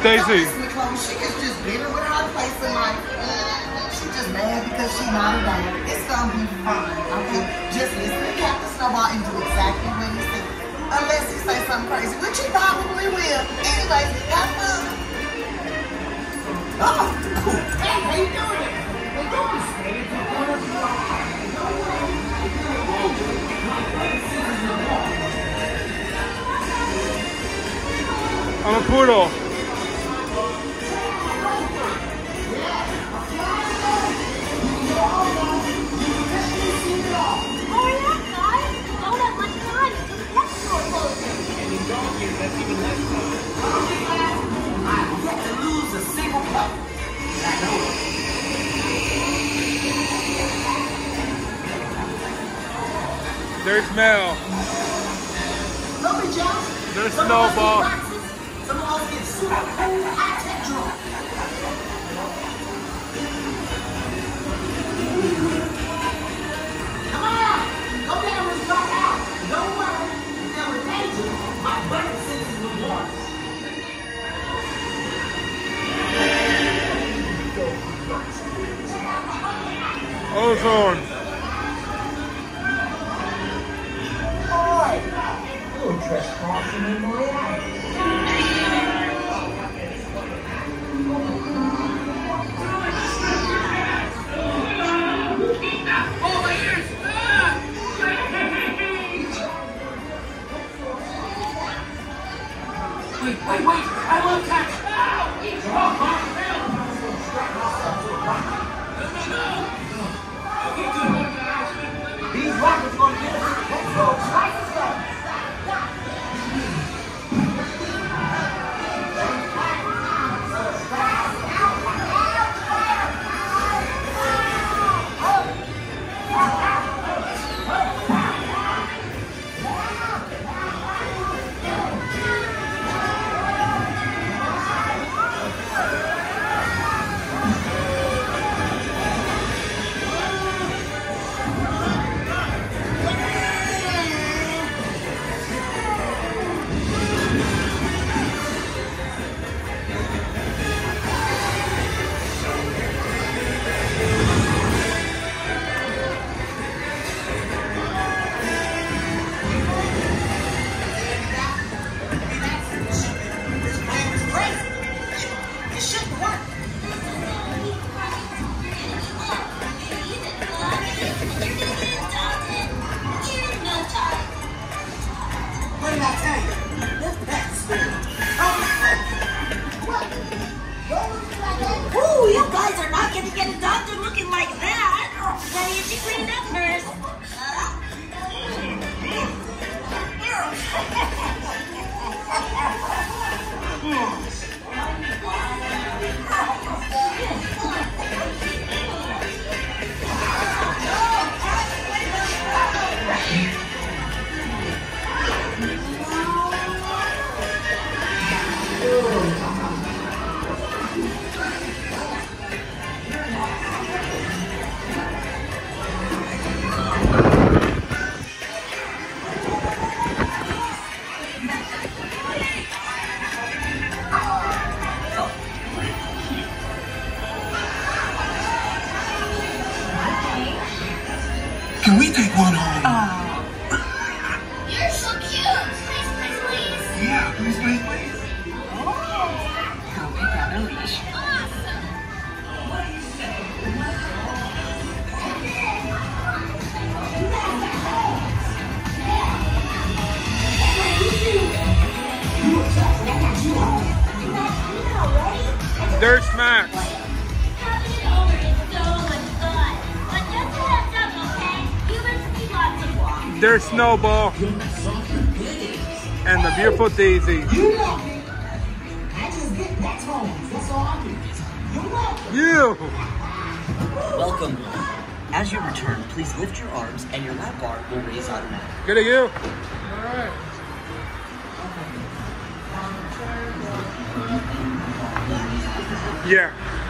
Daisy. She is just bitter with her place in life. She's just mad because she's not a dad. It's gonna be fine, okay? Just listen to Captain Snowball and do exactly what he says. Unless he says something crazy, which he probably will. Anyways, have fun. Oh, cool. Hey, how you doing? How you doing? I'm a poodle. There's Mel. There's Snowball. Ozone. Trespassing in my house. Wait, I won't catch. No. These rockets gonna get us. Let's go. Let's go. You guys are not going to get adopted looking like that. Daddy, is she cleaned up first? Can we take one home? You're so cute. Please. Yeah, please. Oh, we got a leash. Awesome. There's Max. There's Snowball. And the beautiful Daisy. You! Welcome. As you return, please lift your arms and your lap bar will raise automatically. Good at you. Alright. Yeah.